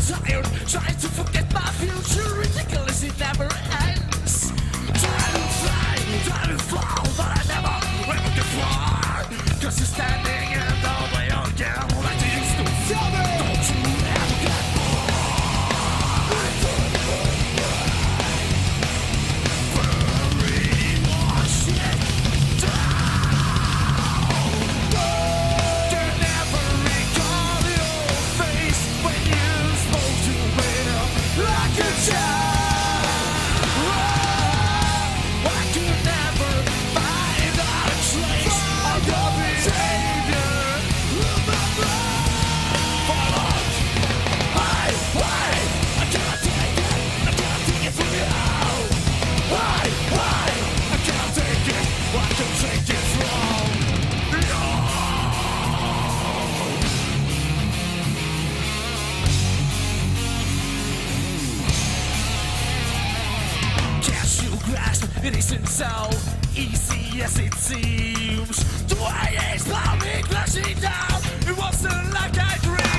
tired, trying to forget my future. Ridiculous, it never ends. Trying to fly, trying to fall, but I never ever get far. Cause you're standing in the way again, like you used to. Tell me, don't you ever get bored. Brainwash it down. You never recall your face when you spoke to it up like a child. I could never find a trace of your behavior. Why? I cannot take it from you. Why? I cannot take it. I can take it from you. Can't you grasp? It isn't so easy as it seems. The way it's blowing, crashing down. It wasn't like I dreamed.